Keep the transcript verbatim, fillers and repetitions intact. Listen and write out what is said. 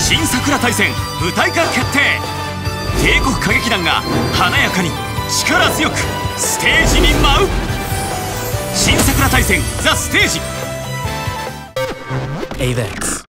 新桜大戦舞台化決定。帝国歌劇団が華やかに力強くステージに舞う。新桜大戦ザ・ステージ。エイベックス